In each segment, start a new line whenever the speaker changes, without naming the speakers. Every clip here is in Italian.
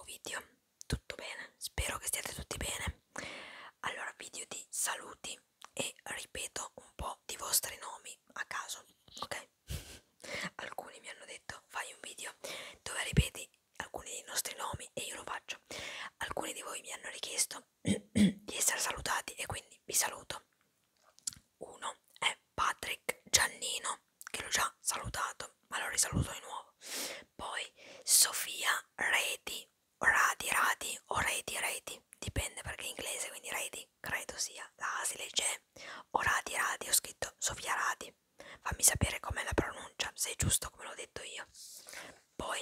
video. Tutto bene? Spero che stiate tutti bene. Allora, video di saluti e ripeto un po' di vostri nomi a caso, ok? Alcuni mi hanno detto fai un video dove ripeti alcuni dei nostri nomi e io lo faccio. Alcuni di voi mi hanno richiesto di essere salutati e quindi vi saluto. Uno è Patrick Giannino, che l'ho già salutato, ma lo risaluto di nuovo. Poi Sofia Reti, Radi o Reti, dipende perché è inglese, quindi Reti credo sia la A si legge, o Radi, ho scritto Sofia Radi. Fammi sapere com'è la pronuncia, se è giusto come l'ho detto io. Poi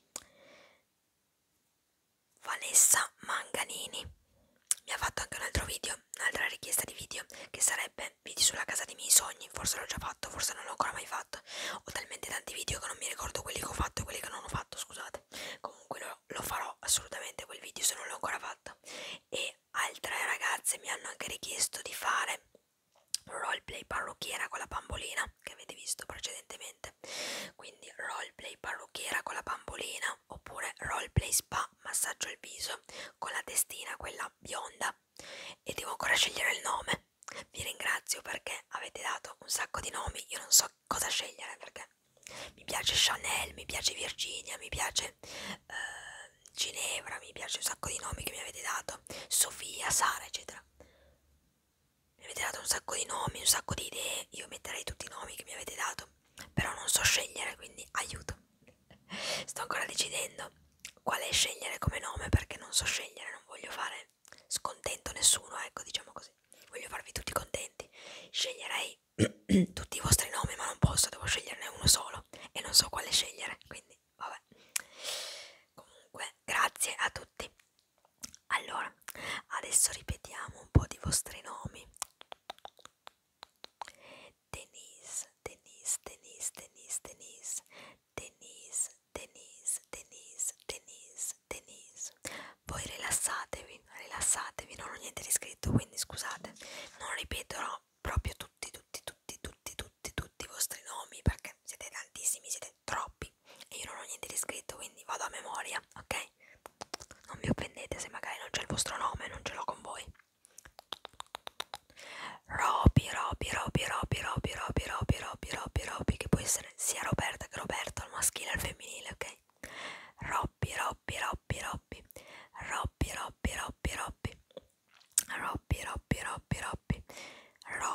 Vanessa Manganini mi ha fatto anche un altro video, un'altra richiesta di video, che sarebbe video sulla casa dei miei sogni. Forse l'ho già fatto, forse non l'ho ancora mai fatto. Ho talmente tanti video che non mi ricordo quelli che ho fatto e quelli che non ho fatto, scusate. Comunque lo farò assolutamente quel video se non l'ho ancora fatto. E altre ragazze mi hanno anche richiesto di fare roleplay parrucchiera con la bambolina, che avete visto precedentemente. Quindi roleplay parrucchiera con la bambolina, oppure roleplay spa massaggio al viso con la testina, quella bionda. E devo ancora scegliere il nome. Vi ringrazio perché avete dato un sacco di nomi, io non so cosa scegliere perché mi piace Chanel, mi piace Virginia, mi piace Ginevra, mi piace un sacco di nomi che mi avete dato, Sofia, Sara, eccetera. Mi avete dato un sacco di nomi, un sacco di idee, io metterei tutti i nomi che mi avete dato, però non so scegliere, quindi aiuto. Sto ancora decidendo quale scegliere come nome perché non so scegliere, non voglio fare scontento nessuno, ecco, diciamo così. Voglio farvi tutti contenti. Sceglierei tutti i vostri nomi, ma non posso, devo sceglierne uno solo e non so quale scegliere, quindi vabbè. Comunque, grazie a tutti. Allora, adesso ripetiamo un po' di vostri nomi. Denise, Denise, Denise, Denise, Denise, Denise, Denise, Denise, Denise, Denise. Poi rilassatevi, rilassatevi, non ho niente di scritto, quindi scusate, non ripeterò proprio tutti i vostri nomi perché siete tantissimi, siete troppi e io non ho niente di scritto, quindi vado a memoria, ok? Non vi offendete se magari non c'è il vostro nome, non ce l'ho con voi. Robby, che può essere sia Roberta che Roberto, al maschile e al femminile, ok? Robby, Robby, Robby, Robby, Robby, Robby, Robby, Robby, Robby, Robby, Robby, Robby,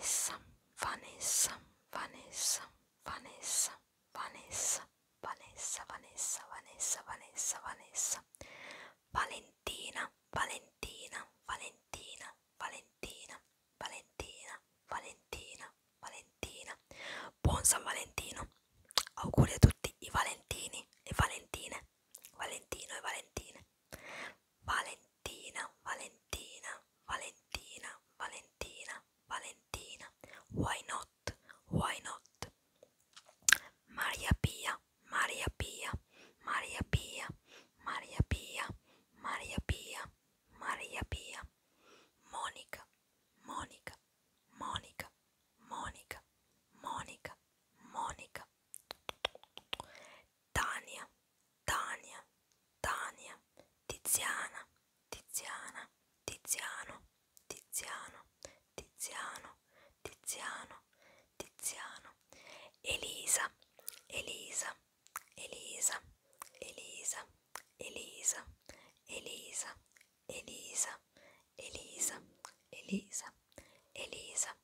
Vanessa, Vanessa, Vanessa, Vanessa, Vanessa, Vanessa, Vanessa, Vanessa, Vanessa, Vanessa, Valentina, Valentina, Valentina, Valentina, Valentina, Valentina, Valentina. Buon San Valentino. Auguri a tutti i Valentini e Valentine, Valentino e Valentine. Valentina, Valentina, Valentina, Valentina, Valentina. Why not? Why not? Maria Pia, Maria Pia, Maria Pia, Maria Pia, Maria Pia, Maria Pia. Monica, Monica, Monica, Monica, Monica, Monica. Tania, Tania, Tania. Tiziana, Tiziana, Tiziano, Tiziano, Tiziano, Tiziano, Tiziano. Elisa, Elisa, Elisa, Elisa, Elisa, Elisa, Elisa, Elisa, Elisa, Elisa.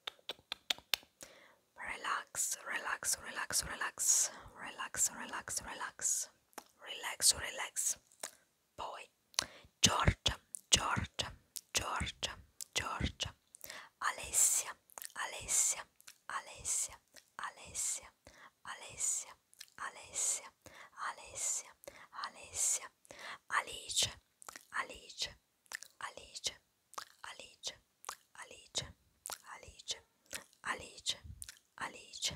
Relax, relax, relax, relax, relax, relax, relax, relax, relax. Poi Giorgia, Giorgia, Giorgia, Giorgia, Alessia, Alessia, Alessia, Alessia, Alessia, Alessia, Alessia, Alessia, Alice, Alice, Alice, Alice, Alice, Alice, Alice, Alice.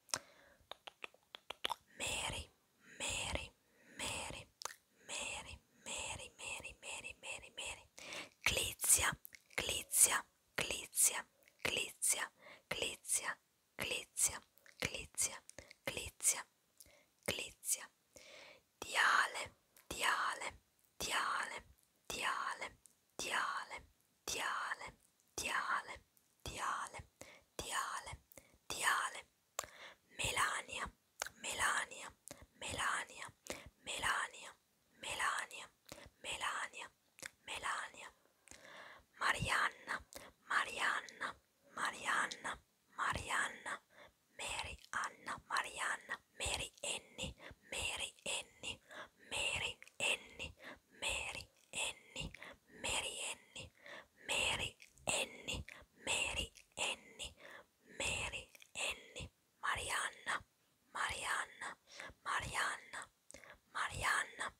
Mary, Mary, Mary, Mary, Mary, Mary, Mary, Mary, Mary. Clizia, Clizia, Clizia, Clizia, Clizia, Clizia, Clizia, Clizia, Clizia. Diale, Diale, Diale, Diale, Diale, Diale, Diale, Diale, Diale, Diale. Melania, Melania, Melania, Melania, Melania, Melania, Melania. Marianna, Marianna, Marianna, Marianna. Mary Anna, Marianna. Mary Annie, Mary Annie, Mary Annie, Mary Annie, Mary Annie, Mary Annie, Mary Annie, Mary Annie. Marianna, Marianna, Marianna, Marianna.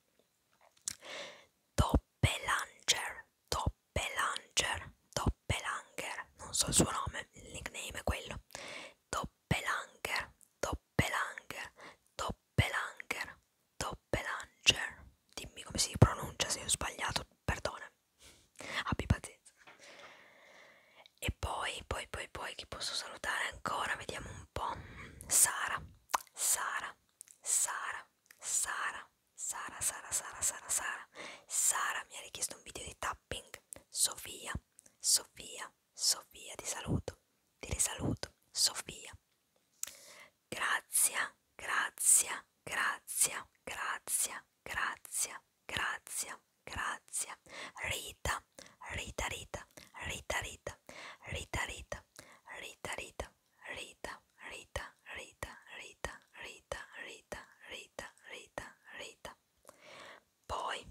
Doppelanger, Doppelanger, Doppelanger, non so il suo nome, il nickname è quello. Doppelanger, Doppelanger, Doppelanger, Doppelanger. Dimmi come si pronuncia, se ho sbagliato, perdona, abbi pazienza. E poi chi posso salutare ancora? Vediamo un po'. Sara, Sara, Sara, Sara, Sara, Sara, Sara, Sara, Sara. Sara mi ha richiesto un video di tapping. Sofia, Sofia, Sofia, ti saluto, ti risaluto, Sofia. Grazia, Grazia, Grazia, Grazia, Grazia, Grazia, Grazia. Rita, Rita, Rita, Rita, Rita, Rita, Rita, Rita, Rita, Rita, Rita, Rita, Rita, Rita, Rita, Rita, Rita, Rita. Poi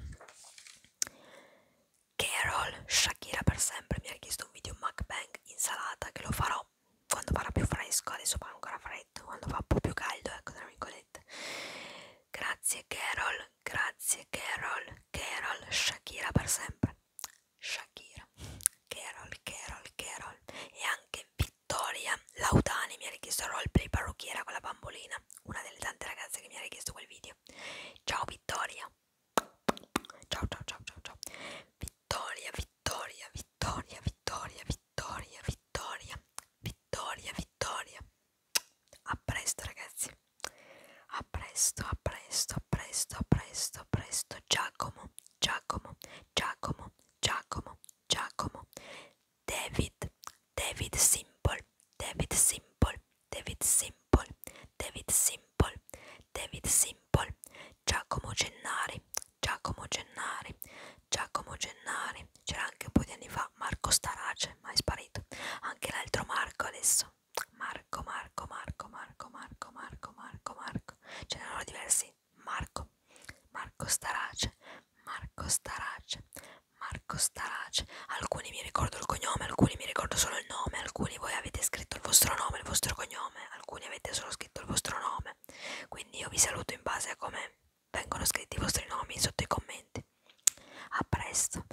Carol, Shakira per sempre, mi ha richiesto un video mukbang insalata che lo farò quando farà più fresco, adesso fa ancora freddo, quando fa un po' più caldo, ecco, tra virgolette. Grazie Carol, grazie Carol, Carol, Shakira per sempre, Shakira, Carol, Carol, Carol. E anche Vittoria Lautani mi ha richiesto il roleplay parrucchiera con la bambolina, una delle tante ragazze che mi ha richiesto quel video. Ciao Vittoria, ciao ciao ciao ciao ciao. Vittoria, Vittoria, Vittoria, Vittoria, Vittoria, Vittoria, Vittoria, Vittoria. A presto ragazzi, a presto, a presto, a presto, a presto, a presto. Giacomo, Giacomo, Giacomo, Giacomo, Giacomo. David, David Simple, David Simple, David Simple, David Simple, David Simple. Giacomo Gennari, Giacomo Gennari, Giacomo Gennari. C'era anche un po' di anni fa Marco Starace, ma è sparito. Anche l'altro Costarace. Alcuni mi ricordo il cognome, alcuni mi ricordo solo il nome, alcuni voi avete scritto il vostro nome, il vostro cognome, alcuni avete solo scritto il vostro nome. Quindi io vi saluto in base a come vengono scritti i vostri nomi sotto i commenti. A presto.